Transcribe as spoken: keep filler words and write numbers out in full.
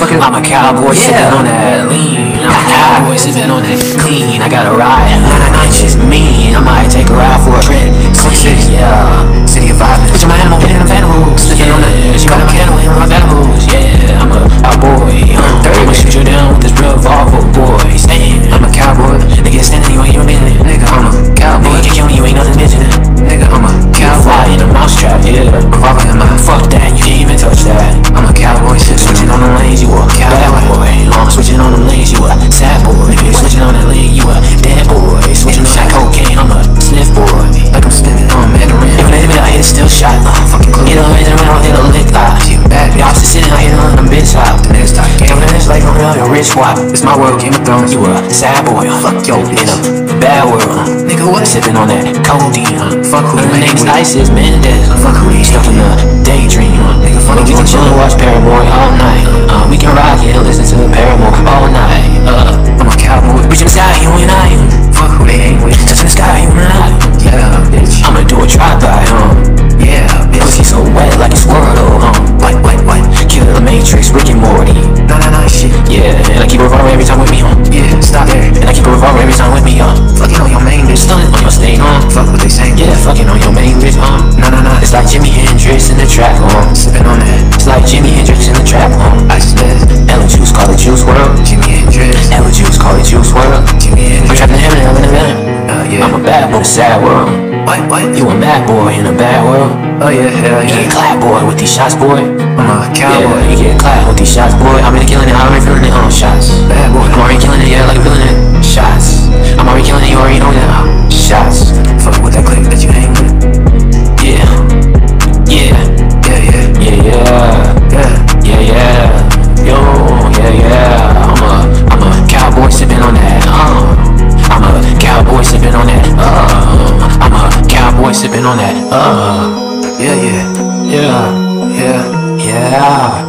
nigga. I'm a cowboy yeah. sipping on that lean. I'm a cowboy sipping on that clean. I got a ride, nine inches mean. I might take her out for a trip. Slick City, yeah. City of vibes. Bitch, I'm an animal, hitting them animals. Slipping on that, she got a candle in my animals. Yeah, I'm a cowboy. Um, I'ma shoot you down with this revolver, boy. Stand, I'm a cowboy. Nigga, standing, you ain't even minute. Nigga, I'm a cowboy. Nigga, kick you when you ain't nothing missing. Nigga, I'm a cowboy. Fly in a mousetrap, yeah. Revolver in my fuck that, you can't even touch that. I'm a cowboy, switching on them lanes, you a cowboy. Uh, switching on them lanes, you a sad boy. Switching on that lane, you a dead boy. Switching on that cocaine, I'm a sniff boy. Like I'm sniffing on Mandarin. Even if I hit still shot, uh, fucking clue. Hit a razor around, hit a lick eye. She a bad bitch. Opposite sitting, I hit her on them bitch hop. The niggas talk game. This like I'm real, your rich swap. It's my world, Game of Thrones. You a sad boy, uh, fuck yo bitch. In a bad world, uh, nigga, what? Sipping on that codeine, uh, fuck who? My name's Isis Mendez. Uh, fuck who? Stuck in the daydream, uh, nigga, fuck we can chill and watch Paramore all night. Uh, we can rock and listen to Paramore all night. Uh, I'm a cowboy. Reaching the sky, you and I. Fuck who they ain't with. Touching the sky, you and I. Yeah, bitch. I'ma do a drive-by, huh? Yeah, bitch. Pussy so wet like it's Squirtle, huh? What, what, what? Killer the Matrix, Rick and Morty. Nah, nah, nah, shit. Yeah, and I keep a revolver every time with me, huh? Yeah, stop there. And I keep a revolver every time with me, huh? Fucking on your main bitch. Stunning on your stain, huh? Fuck what they saying. Yeah, fucking on your main bitch, huh? Nah, nah, nah. It's like Jimi Hendrix in the trap, huh? Sipping on that. It's like Jimi Hendrix in the trap, huh? I just met Ella Juice, call it Juice world. Jimi Hendrix. Ella Juice, call it Juice world. Jimi Hendrix. I'm trapped in heaven, I'm in the villain. Uh, yeah. I'm a bad boy, sad world. What, what? You a mad boy in a bad world. Oh yeah, hell yeah. You get clapped, boy, with these shots, boy. I'm a cowboy. Yeah, you get clapped with these shots, boy. I'm already killing it, I'm already feeling it on shots. Bad boy. I'm already killing it, yeah, like a feeling it. Shots. I'm already killing it, you already know that. Shots. Fuck with that click that you hang with. Yeah. Yeah. Yeah, yeah. Yeah, yeah. Yeah. Yeah, yeah. Yo, yeah, yeah. I'm a, I'm a cowboy sipping on that. Uh. I'm a cowboy sipping on that. Uh. I'm a cowboy sipping on that. Uh. Yeah, yeah. Yeah. Yeah. Yeah.